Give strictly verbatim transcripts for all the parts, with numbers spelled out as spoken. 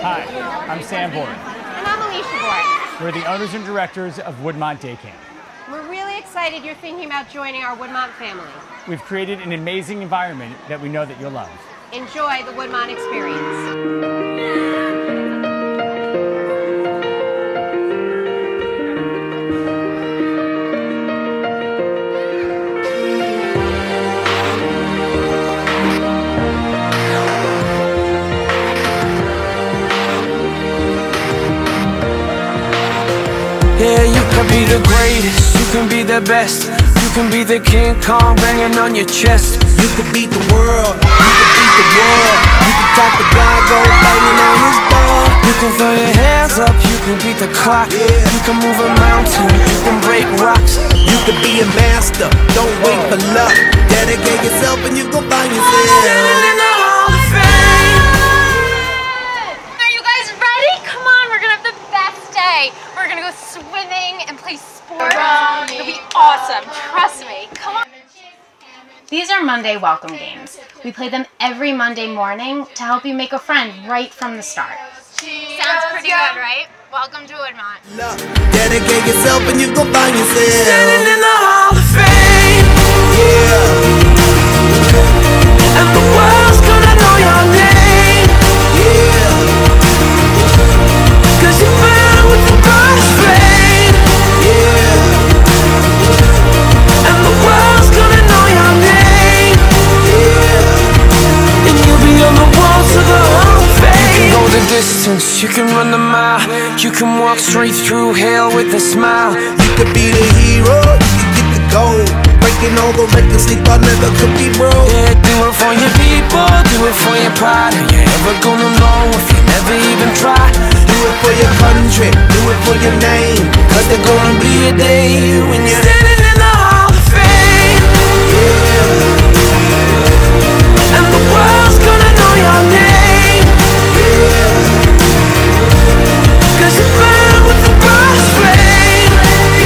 Hi, I'm Sam Boren. And I'm Alicia Boren. We're the owners and directors of Woodmont Day Camp. We're really excited you're thinking about joining our Woodmont family. We've created an amazing environment that we know that you'll love. Enjoy the Woodmont experience. Yeah, you can be the greatest, you can be the best. You can be the King Kong banging on your chest. You can beat the world, you can beat the world. You can talk to God, go banging on his door. You can throw your hands up, you can beat the clock. Yeah. You can move a mountain, you can break rocks. You can be a master, don't wait for luck. Dedicate yourself and you gon' find yourself. Standing in the Hall of Fame. Are you guys ready? Come on, we're gonna have the best day. We're gonna go swimming and play sports. It'll be awesome, trust me. Come on. These are Monday welcome games. We play them every Monday morning to help you make a friend right from the start. Sounds pretty good, right? Welcome to Woodmont. Luck. Dedicate yourself and you gon' find yourself. Standing in the Hall of Fame. Yeah. And the world's gonna know your name. Yeah. Cause you burn with the brightest flame. Yeah. And the world's gonna know your name. Yeah. And you'll be on the walls of the Hall of Fame. You can go the distance, you can run the mile. You can walk straight through hell with a smile. You could be the hero, you can get the gold. Breaking all the records they thought never could be broke. Yeah, do it for your people, do it for your pride. Are you ever gonna know if you never even try? Do it for your country, do it for your name. Cause there's gonna be a day when you're standing in the Hall of Fame. And the world's gonna know your name. Cause you burn with the brightest flame.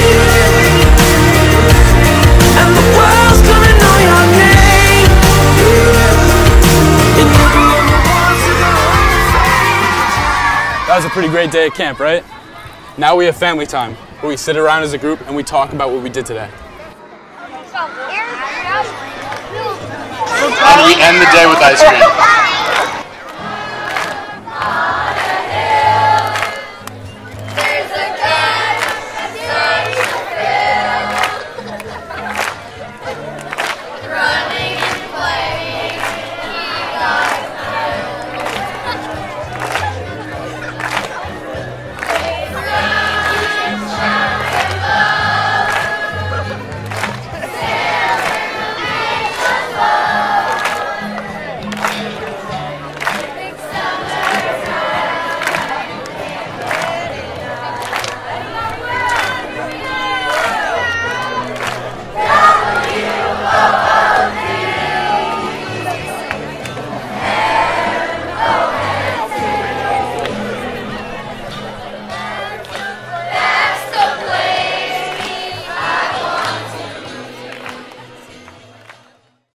And the world's gonna know your name. And you'll be on the walls of the Hall of Fame. That was a pretty great day at camp, right? Now we have family time, where we sit around as a group and we talk about what we did today. So, here, And we end the day with ice cream.